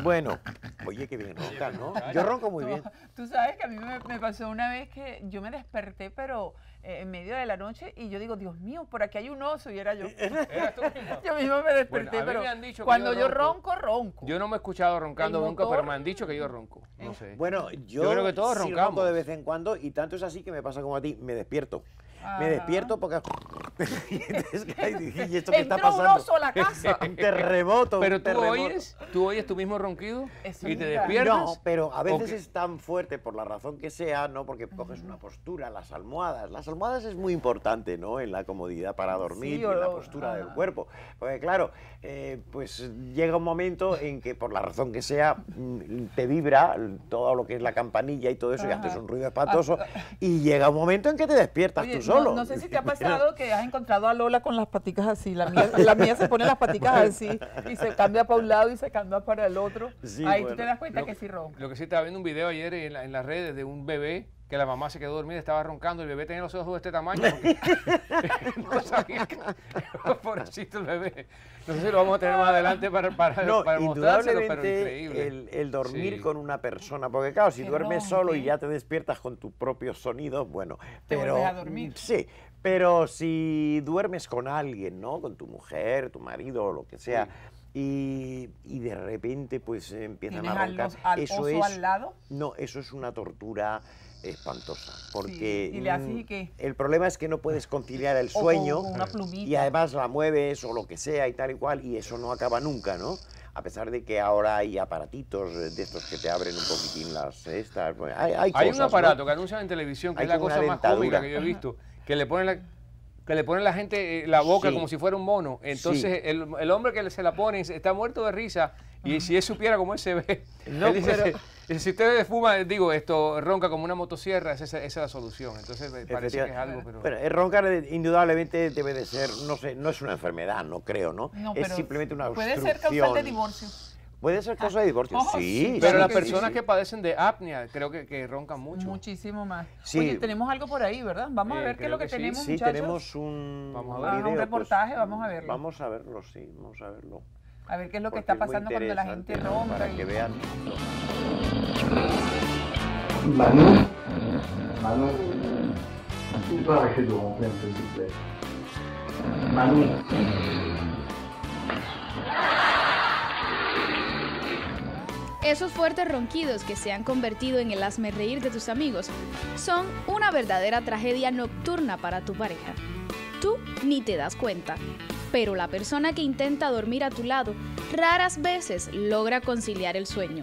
Bueno, oye, qué bien ronca, ¿no? Yo ronco muy bien. Tú sabes que a mí me pasó una vez que yo me desperté, pero en medio de la noche, y yo digo, Dios mío, por aquí hay un oso, y era yo. ¿Eras tú misma? Yo misma me desperté, Bueno, a mí pero me han dicho que cuando yo yo ronco. ronco. Yo no me he escuchado roncando El nunca, motor. pero me han dicho que yo ronco. No sé. Bueno, Yo creo que todos sí roncamos. ronco de vez en cuando, y tanto es así que me pasa como a ti, me despierto. Ajá. Me despierto porque... y entonces, ¿y esto qué está Entró un pasando? oso a la casa. Un terremoto, Pero un tú terremoto. oyes tu mismo ronquido Eso y te nunca. despiertas. No, pero a veces ¿O qué? es tan fuerte por la razón que sea, ¿no? Porque coges una postura, las almohadas. Las almohadas es muy importante, ¿no? En la comodidad para dormir Sí, y en la o- postura del ajá. cuerpo. Porque claro, pues llega un momento en que por la razón que sea te vibra todo lo que es la campanilla y todo eso y Ajá. haces un ruido espantoso y llega un momento en que te despiertas Oye, tú solo. no sé si te ha pasado que has encontrado a Lola con las paticas así. La mía se pone las paticas así y se cambia para un lado y se cambia para el otro. Sí, Ahí bueno. tú te das cuenta que sí ronca. Lo que sí estaba viendo un video ayer en las redes de un bebé que la mamá se quedó dormida, estaba roncando, el bebé tenía los ojos de este tamaño. Porque no sabía que... Pobrecito el bebé. No sé si lo vamos a tener más adelante para No, mostrárselo, pero indudablemente increíble. el dormir Sí. con una persona, porque claro, si Que duermes ronque. solo y ya te despiertas con tus propios sonidos, bueno, Te pero vuelves a dormir. sí, pero si duermes con alguien, ¿no? Con tu mujer, tu marido o lo que sea, y de repente pues empiezan ¿Tienes a roncar, al oso al lado? no, eso es una tortura espantosa, porque ¿Y le haces y qué? el problema es que no puedes conciliar el O sueño con una plumita. y además la mueves o lo que sea y tal y cual, y eso no acaba nunca, ¿no? A pesar de que ahora hay aparatitos de estos que te abren un poquitín las estas, bueno, hay Hay cosas, un ¿no? aparato que anuncian en televisión que Hay es la como cosa una más dentadura. cómica que yo he visto, que le ponen la gente la boca Sí. como si fuera un mono. Entonces el hombre que se la pone está muerto de risa y si él supiera cómo él se ve, No, él dice, pero- si usted fuma, digo, esto ronca como una motosierra, esa es la solución. Entonces me parece que es algo, pero... Bueno, el roncar indudablemente debe de ser, no sé, no es una enfermedad, no creo, ¿no? No, Es pero simplemente una puede obstrucción. ser causal de divorcio. Puede ser causa de divorcio, Oh, sí. sí, Pero claro las que personas sí. que padecen de apnea creo que roncan mucho. Muchísimo más. Sí. Oye, tenemos algo por ahí, ¿verdad? Vamos a ver qué es creo lo que que sí. tenemos, Sí, muchachos. tenemos un, Vamos a un ver. Ah, un video, reportaje, vamos a verlo. Vamos a verlo, sí, vamos a verlo. A ver qué es lo que Porque está es muy pasando cuando la gente interesante, ¿no? ronca. Para que vean. Manon, Manon, tu peux arrêter de ronfler un peu, s'il te plaît. Manon. Esos fuertes ronquidos que se han convertido en el hazmerreír de tus amigos son una verdadera tragedia nocturna para tu pareja. Tú ni te das cuenta, pero la persona que intenta dormir a tu lado raras veces logra conciliar el sueño.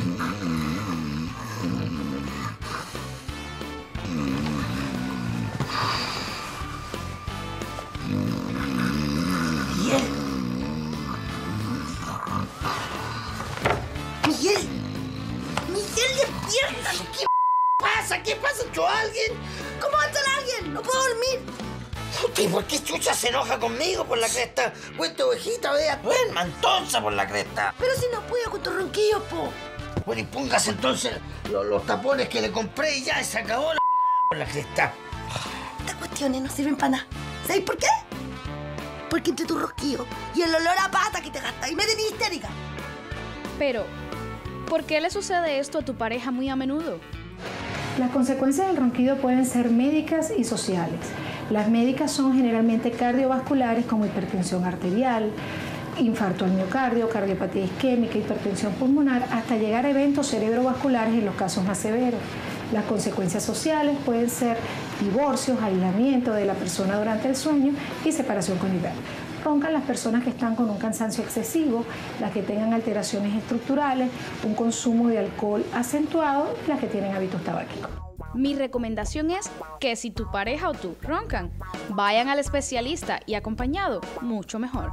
Miguel, Miguel, despierta. ¿Qué pasa? ¿Qué pasa? ¿Echó a alguien? ¿Cómo va a echar a alguien? No puedo dormir. ¿Y por qué chucha se enoja conmigo por la cresta? Cuesta ovejita, vea, pues, mantonza por la cresta. Pero si no puedo con tu ronquillo, po. Bueno, y póngase entonces los tapones que le compré y ya se acabó la por la cresta. Estas cuestiones no sirven para nada. ¿Sabéis por qué? Porque entre tu rosquillo y el olor a pata que te gasta y me tenés histérica. Pero, ¿por qué le sucede esto a tu pareja muy a menudo? Las consecuencias del ronquido pueden ser médicas y sociales. Las médicas son generalmente cardiovasculares como hipertensión arterial, infarto al miocardio, cardiopatía isquémica, hipertensión pulmonar, hasta llegar a eventos cerebrovasculares en los casos más severos. Las consecuencias sociales pueden ser divorcios, aislamiento de la persona durante el sueño y separación conyugal. Roncan las personas que están con un cansancio excesivo, las que tengan alteraciones estructurales, un consumo de alcohol acentuado y las que tienen hábitos tabáquicos. Mi recomendación es que si tu pareja o tú roncan, vayan al especialista y acompañado, mucho mejor.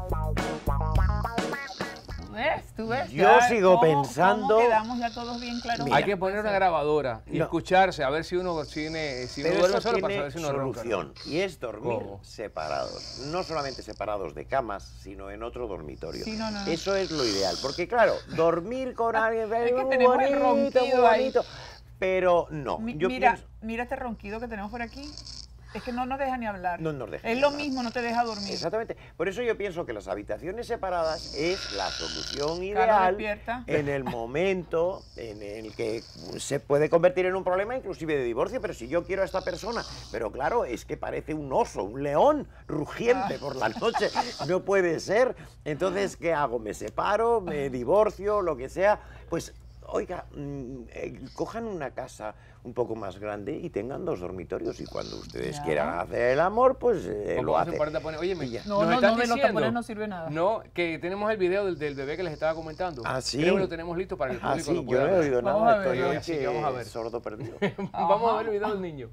¿Tú ves? Yo Ya, sigo ¿cómo pensando- quedamos ya todos bien claros? Mira. Hay que poner una grabadora y No. escucharse a ver si uno tiene, si uno Pero duerme eso solo para tiene saber si uno ronca. solución, y es dormir ¿Cómo? separados. No solamente separados de camas, sino en otro dormitorio. Sí, no. Eso es lo ideal, porque claro, dormir con alguien Es que muy tenemos el bonito, muy ronquido ahí. bonito, pero no. Yo Mira, pienso- mira este ronquido que tenemos por aquí. Es que no nos deja ni hablar. No nos deja Es ni lo hablar. mismo, no te deja dormir. Exactamente. Por eso yo pienso que las habitaciones separadas es la solución Carlos ideal despierta. en el momento en el que se puede convertir en un problema inclusive de divorcio. Pero si yo quiero a esta persona, pero claro, es que parece un oso, un león rugiente por la noche, no puede ser. Entonces, ¿qué hago? ¿Me separo? ¿Me divorcio? Lo que sea. Pues, oiga, cojan una casa un poco más grande y tengan 2 dormitorios y cuando ustedes Ya. quieran hacer el amor, pues lo hacen. Oye, Y ya. No, nos no, están no, de los diciendo, tapones no sirve nada. No, que tenemos el video del bebé que les estaba comentando. Ah, sí. Creo que lo tenemos listo para que el Ah, público sí, lo yo pueda no he ver. oído Vamos nada, a ver, estoy hoy así que vamos a ver. sordo perdido. Vamos a ver el video del niño.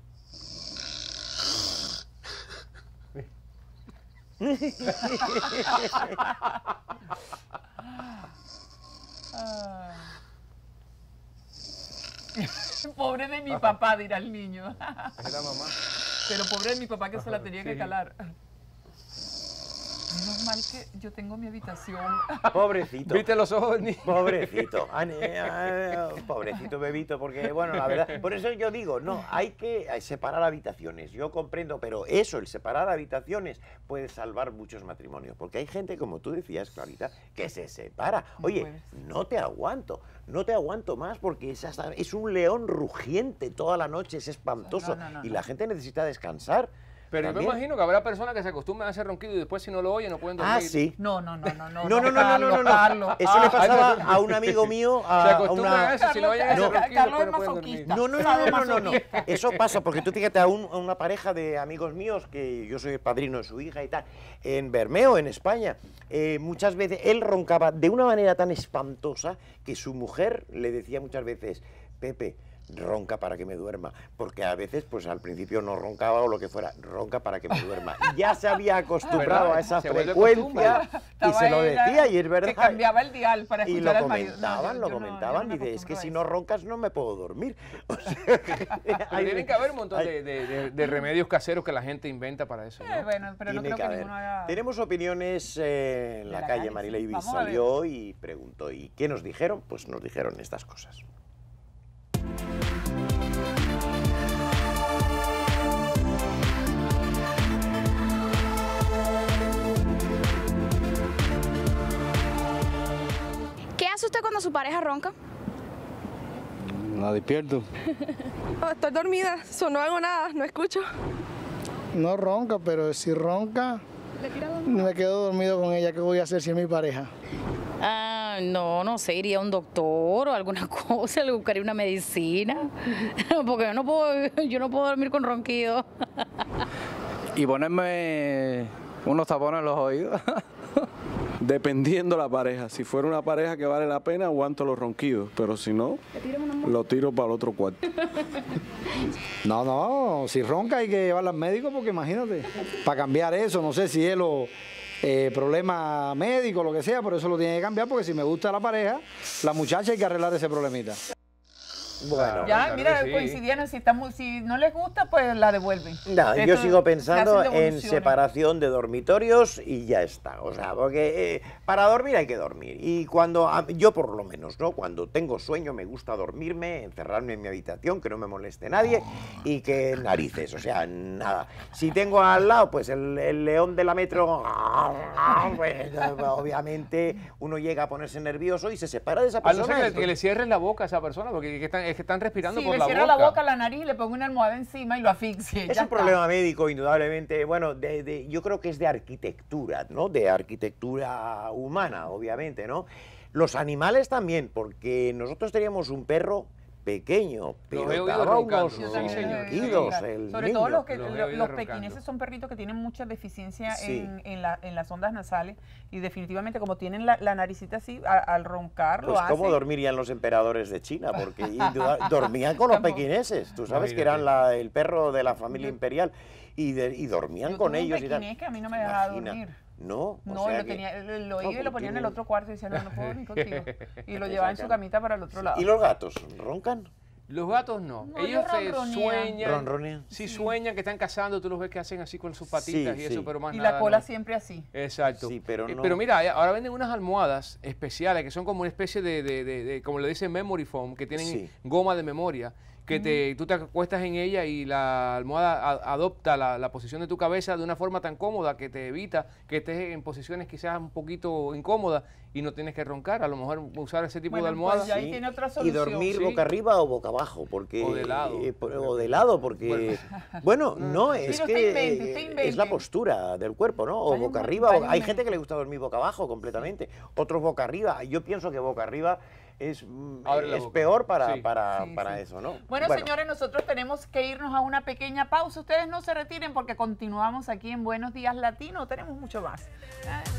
Pobre de mi papá, dirá el niño. Es la mamá. Pero pobre de mi papá que se la tenía que Sí. calar. Menos mal que yo tengo mi habitación. Pobrecito. ¿Viste los ojos del niño? Pobrecito, pobrecito bebito, porque bueno, la verdad, por eso yo digo, no, hay que separar habitaciones, yo comprendo, pero eso, el separar habitaciones puede salvar muchos matrimonios, porque hay gente, como tú decías, Clarita, que se separa. Oye, no te aguanto más, porque es un león rugiente toda la noche, es espantoso, y la gente necesita descansar. Pero yo me también. imagino que habrá personas que se acostumbran a ese ronquido y después si no lo oyen no pueden dormir. Ah, sí. No. No. Carlos. Eso le pasaba a un amigo mío, Se a acostumbran a una... eso, si no oyen ese Carlos, ronquido Carlos después no es pueden dormir. masoquista. No. Eso pasa porque tú fíjate a una pareja de amigos míos, que yo soy el padrino de su hija y tal, en Bermeo, en España, muchas veces él roncaba de una manera tan espantosa que su mujer le decía muchas veces, Pepe, ronca para que me duerma, porque a veces, pues al principio no roncaba o lo que fuera, ronca para que me duerma. Y ya se había acostumbrado ¿Verdad? a esa Se vuelve frecuencia y Estaba se lo ella decía, y es verdad. Que cambiaba el dial para Y escuchar lo al marido. comentaban, No, yo no me dice, es que acostumbro si a no eso. roncas no me puedo dormir. O sea, Pero tienen que haber un montón de remedios caseros que la gente inventa para eso, ¿no? Bueno, pero no Tiene creo que que haber. ninguno haga... Tenemos opiniones en la la calle. calle, Marila sí. Ibis Vamos a ver. salió y preguntó, ¿y qué nos dijeron? Pues nos dijeron estas cosas. ¿Qué hace usted cuando su pareja ronca? La despierto. Estoy dormida, no hago nada, no escucho. No ronca, pero si ronca, me quedo dormido con ella. ¿Qué voy a hacer si es mi pareja? No sé, iría a un doctor o alguna cosa, le buscaría una medicina, porque yo no puedo dormir con ronquido. Y ponerme unos tapones en los oídos. Dependiendo la pareja. Si fuera una pareja que vale la pena, aguanto los ronquidos. Pero si no, lo tiro para el otro cuarto. No, si ronca hay que llevarla al médico porque imagínate, para cambiar eso, no sé si es problema médico o lo que sea, por eso lo tiene que cambiar, porque si me gusta la pareja, la muchacha hay que arreglar ese problemita. Bueno, Ya, claro mira, que sí. coincidieron, si no les gusta, pues la devuelven. nada, yo Esto sigo se pensando hacen en devoluciones. separación de dormitorios y ya está. O sea, porque para dormir hay que dormir. Y cuando, yo por lo menos, ¿no? Cuando tengo sueño me gusta dormirme, encerrarme en mi habitación, que no me moleste nadie y que narices, o sea, nada. Si tengo al lado, pues el león de la metro, pues, obviamente uno llega a ponerse nervioso y se separa de esa A no persona. ser que le cierren la boca a esa persona, porque es que están respirando Si por le la cierra boca. la boca, la nariz, le pongo una almohada encima y lo asfixie. Es ya un está. problema médico, indudablemente. Bueno, yo creo que es de arquitectura, ¿no? De arquitectura humana, obviamente, ¿no? Los animales también, porque nosotros teníamos un perro pequeño, pero he oído daba roncando, unos sí, Yo también señor. lo he oído ronquidos, roncar. el Sobre niño. todo los Los he oído roncando. pequineses son perritos que tienen mucha deficiencia Sí. en las ondas nasales y definitivamente como tienen la naricita así, al roncar Pues lo hacen. cómo dormirían los emperadores de China, porque dormían con los Tampoco. pequineses. Tú sabes que eran el perro de la familia imperial y dormían Yo con tuve un ellos y tal. pequinés que a mí no me dejaba Imagina. dormir. No, No, o sea lo que- tenía, lo no, iba y lo pues ponía en el tienen- otro cuarto y decía, no puedo dormir contigo. Y lo llevaba en su camita para el otro lado. ¿Y los gatos roncan? Los gatos no. No, Ellos ellos ronronean. sueñan. Ronronean. Sí, sueñan que están cazando, tú los ves que hacen así con sus patitas Sí, y eso, sí. pero más Y nada. la cola no. siempre así. Exacto. Sí, pero no. Pero mira, ahora venden unas almohadas especiales que son como una especie como le dicen memory foam, que tienen Sí. goma de memoria, que tú te acuestas en ella y la almohada adopta la posición de tu cabeza de una forma tan cómoda que te evita que estés en posiciones quizás un poquito incómodas y no tienes que roncar. A lo mejor usar ese tipo de almohada. Pues ahí tiene otra Y solución. dormir boca arriba o boca abajo, porque O de lado. o de lado, porque bueno, no, es Mira, que usted invente. es la postura del cuerpo, ¿no? O boca arriba, hay gente que le gusta dormir boca abajo completamente, otros boca arriba. Yo pienso que boca arriba es peor para eso, ¿no? Bueno, señores, nosotros tenemos que irnos a una pequeña pausa. Ustedes no se retiren porque continuamos aquí en Buenos Días Latino. Tenemos mucho más.